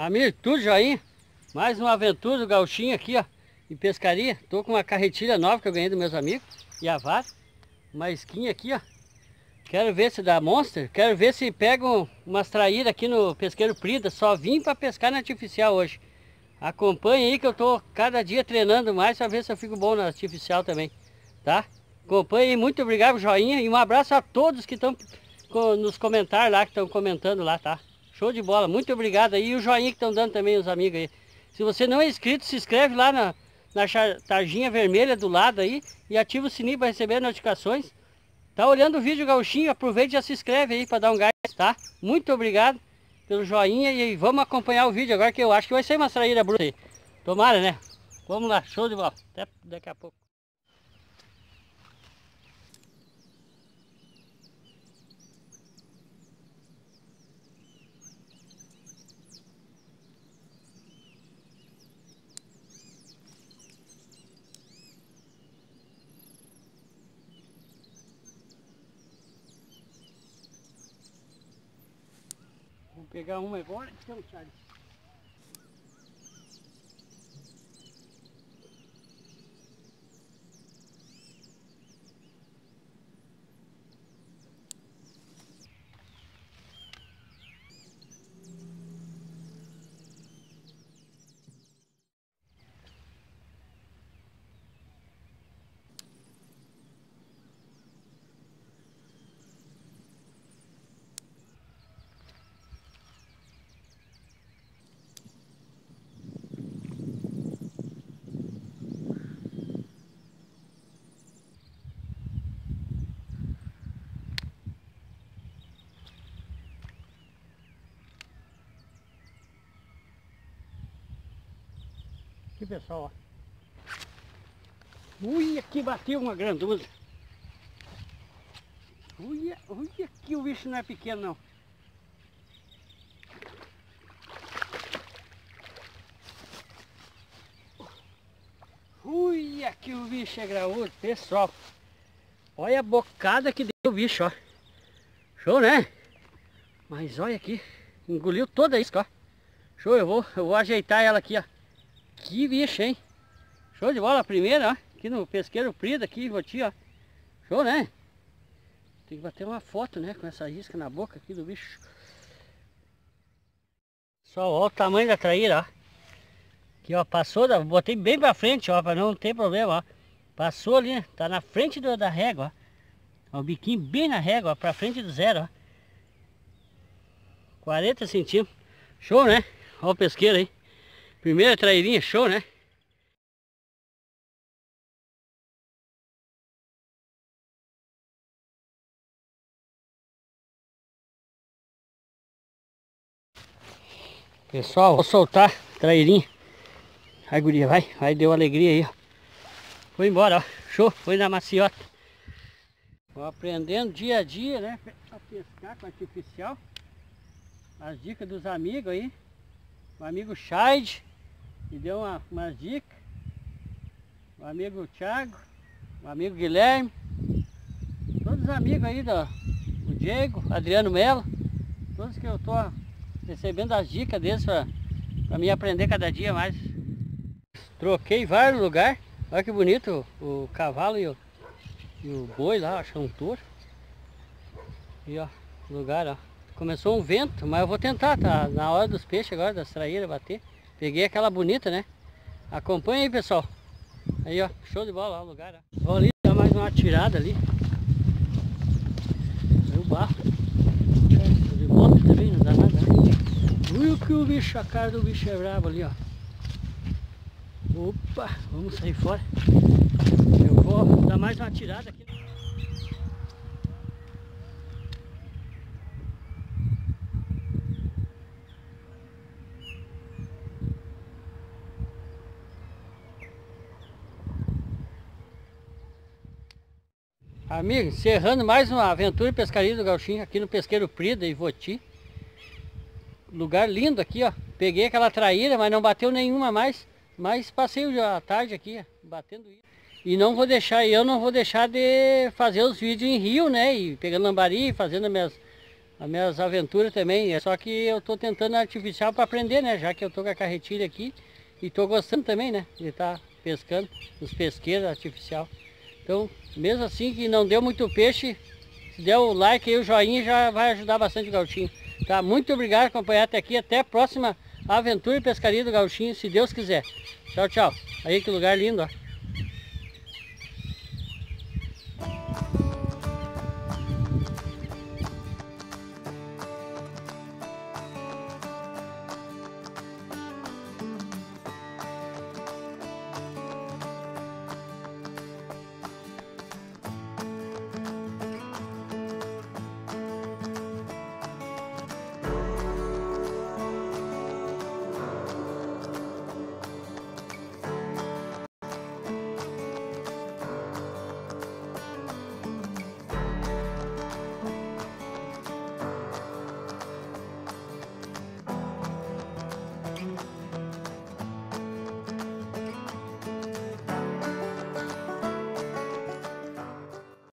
Amigo, tudo joinha? Mais uma aventura do gauchinho aqui, ó, em pescaria. Tô com uma carretilha nova que eu ganhei dos meus amigos. E a vara. Uma esquinha aqui, ó. Quero ver se dá monster. Quero ver se pego umas traíras aqui no pesqueiro Prida. Só vim para pescar na artificial hoje. Acompanhe aí que eu tô cada dia treinando mais para ver se eu fico bom na artificial também. Tá? Acompanhe aí. Muito obrigado, joinha. E um abraço a todos que estão nos comentários lá, que estão comentando lá, tá? Show de bola, muito obrigado aí. E o joinha que estão dando também os amigos aí. Se você não é inscrito, se inscreve lá na tarjinha vermelha do lado aí e ativa o sininho para receber notificações. Tá olhando o vídeo gauchinho? Aproveite e já se inscreve aí para dar um gás, tá? Muito obrigado pelo joinha e vamos acompanhar o vídeo agora que eu acho que vai ser uma traíra bruta aí. Tomara, né? Vamos lá, show de bola. Até daqui a pouco. Vou pegar uma agora, então, Charles. Aqui, pessoal, ó. Ui, aqui bateu uma grandona. Ui, aqui o bicho não é pequeno não. Ui, aqui o bicho é graúdo, pessoal. Olha a bocada que deu o bicho, ó. Show, né? Mas olha aqui, engoliu toda isso, ó. Show, eu vou ajeitar ela aqui, ó. Que bicho, hein? Show de bola a primeira, ó. Aqui no pesqueiro Prida, aqui, Voti, ó. Show, né? Tem que bater uma foto, né? Com essa isca na boca aqui do bicho. Só olha o tamanho da traíra, ó. Aqui, ó, passou, botei bem pra frente, ó, pra não ter problema, ó. Passou ali, né? Tá na frente da régua, ó. O biquinho bem na régua, ó, pra frente do zero, ó. 40 centímetros. Show, né? Ó o pesqueiro aí. Primeira trairinha, show, né? Pessoal, vou soltar a trairinha. Ai, guria, vai, deu alegria aí, ó. Foi embora, ó. Show, foi na maciota. Vou aprendendo dia a dia, né? A pescar com artificial. As dicas dos amigos aí. O amigo Chaide me deu umas dicas. O amigo Thiago. O amigo Guilherme. Todos os amigos aí do Diego, Adriano Melo. Todos que eu tô recebendo as dicas deles pra mim aprender cada dia mais. Troquei vários lugares. Olha que bonito o cavalo e o boi lá, acho que é um touro. E ó, lugar, ó. Começou um vento, mas eu vou tentar, tá na hora dos peixes agora, das traíras bater. Peguei aquela bonita, né? Acompanha aí, pessoal. Aí, ó, show de bola, ó, o lugar, ó. Ó, ali dá mais uma tirada ali. Aí o barro. De moto também, não dá nada. Ui, que o bicho, a cara do bicho é brabo ali, ó. Opa, vamos sair fora. Eu vou dar mais uma tirada aqui. Amigo, encerrando mais uma aventura e pescaria do gauchinho aqui no pesqueiro Prida e Voti. Lugar lindo aqui, ó. Peguei aquela traíra, mas não bateu nenhuma mais. Mas passei a tarde aqui, ó, batendo isso. E não vou deixar de fazer os vídeos em rio, né? E pegando lambari, fazendo as minhas aventuras também. É só que eu tô tentando artificial para aprender, né? Já que eu tô com a carretilha aqui e tô gostando também, né? De estar pescando nos pesqueiros artificial. Então, mesmo assim que não deu muito peixe, se der o like e o joinha já vai ajudar bastante o Gauchinho. Tá? Muito obrigado por acompanhar até aqui. Até a próxima aventura e pescaria do Gauchinho, se Deus quiser. Tchau, tchau. Aí que lugar lindo, ó.